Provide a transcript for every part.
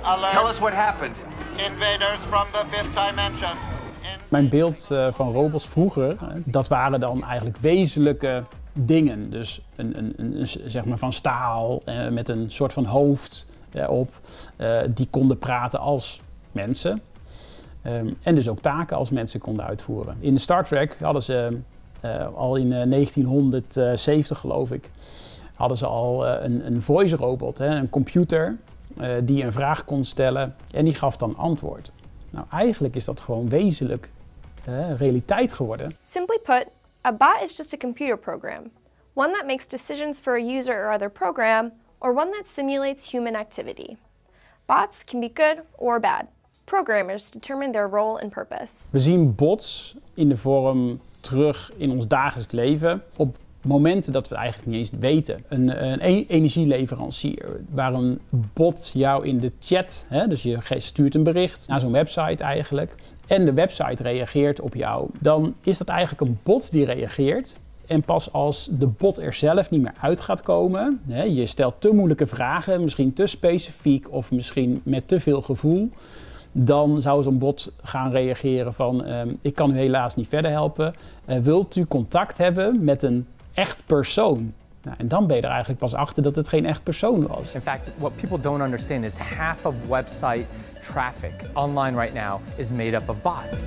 alert. Tell us what happened. Invaders from the fifth dimension. Mijn beeld van robots vroeger, dat waren dan eigenlijk wezenlijke dingen. Dus zeg maar van staal met een soort van hoofd op. Die konden praten als mensen. En dus ook taken als mensen konden uitvoeren. In Star Trek hadden ze al in 1970 geloof ik, hadden ze al een voice robot, een computer die een vraag kon stellen en die gaf dan antwoord. Nou, eigenlijk is dat gewoon wezenlijk realiteit geworden. Simply put, a bot is just a computer program. One that makes decisions for a user or other program, or one that simulates human activity. Bots can be good or bad. Programmers determine their role and purpose. We zien bots in de vorm terug in ons dagelijks leven op momenten dat we het eigenlijk niet eens weten. Een energieleverancier waar een bot jou in de chat, dus je stuurt een bericht naar zo'n website eigenlijk en de website reageert op jou, dan is dat eigenlijk een bot die reageert. En pas als de bot er zelf niet meer uit gaat komen, je stelt te moeilijke vragen, misschien te specifiek of misschien met te veel gevoel, dan zou zo'n bot gaan reageren van ik kan u helaas niet verder helpen. Wilt u contact hebben met een echt persoon? Nou, en dan ben je er eigenlijk pas achter dat het geen echt persoon was. In fact, what people don't understand is half of website traffic online right now is made up of bots.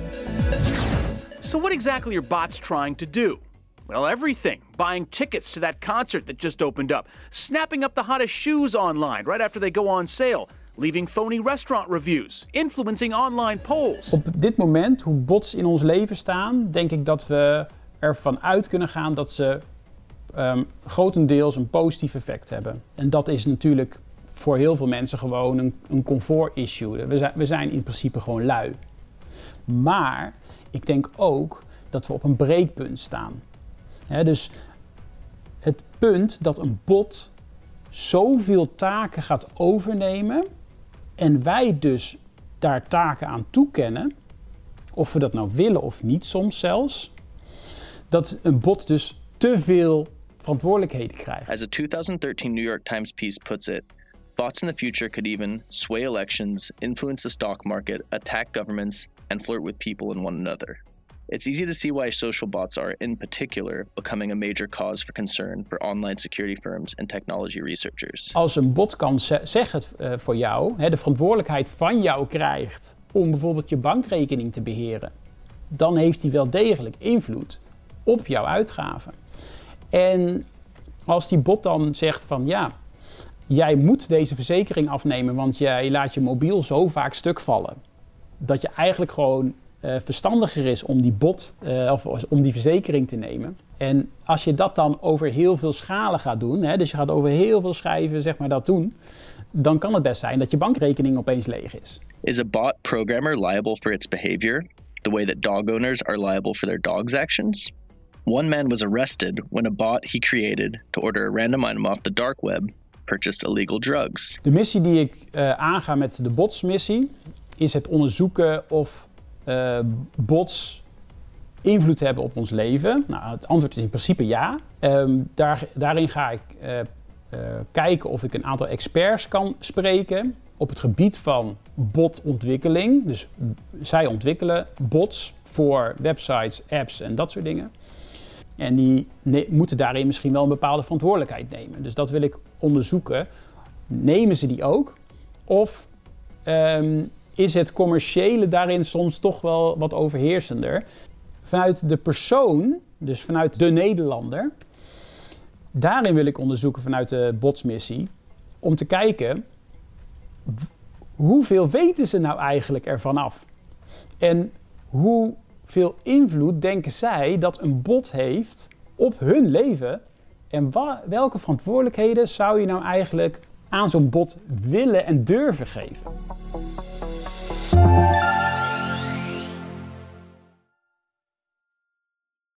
So what exactly are bots trying to do? Well, everything. Buying tickets to that concert that just opened up. Snapping up the hottest shoes online right after they go on sale. Leaving phony restaurant reviews. Influencing online polls. Op dit moment, hoe bots in ons leven staan, denk ik dat we ervan uit kunnen gaan dat ze grotendeels een positief effect hebben. En dat is natuurlijk voor heel veel mensen gewoon een comfort issue. We zijn in principe gewoon lui. Maar ik denk ook dat we op een breekpunt staan. Dus het punt dat een bot zoveel taken gaat overnemen en wij dus daar taken aan toekennen, of we dat nou willen of niet soms zelfs, dat een bot dus te veel verantwoordelijkheden krijgt. As a 2013 New York Times piece puts it, bots in the future could even sway elections, influence the stock market, attack governments, and flirt with people and one another. It's easy to see why social bots are, in particular, becoming a major cause for concern for online security firms and technology researchers. Als een bot kan zeggen voor jou, de verantwoordelijkheid van jou krijgt om bijvoorbeeld je bankrekening te beheren, dan heeft hij wel degelijk invloed op jouw uitgaven. En als die bot dan zegt van ja, jij moet deze verzekering afnemen, want jij laat je mobiel zo vaak stuk vallen, dat je eigenlijk gewoon verstandiger is om die bot of om die verzekering te nemen. En als je dat dan over heel veel schalen gaat doen, dus je gaat over heel veel schijven zeg maar dat doen, dan kan het best zijn dat je bankrekening opeens leeg is. Is a bot programmer liable for its behavior, the way that dog owners are liable for their dog's actions? One man was arrested when a bot he created to order a random item off the dark web purchased illegal drugs. De missie die ik aanga met de botsmissie is het onderzoeken of bots invloed hebben op ons leven. Nou, het antwoord is in principe ja. Daarin ga ik kijken of ik een aantal experts kan spreken op het gebied van botontwikkeling. Dus zij ontwikkelen bots voor websites, apps en dat soort dingen. En die moeten daarin misschien wel een bepaalde verantwoordelijkheid nemen. Dus dat wil ik onderzoeken. Nemen ze die ook? Of is het commerciële daarin soms toch wel wat overheersender? Vanuit de persoon, dus vanuit de Nederlander, daarin wil ik onderzoeken vanuit de botsmissie, om te kijken hoeveel weten ze nou eigenlijk ervan af? En hoeveel invloed denken zij dat een bot heeft op hun leven? En welke verantwoordelijkheden zou je nou eigenlijk aan zo'n bot willen en durven geven?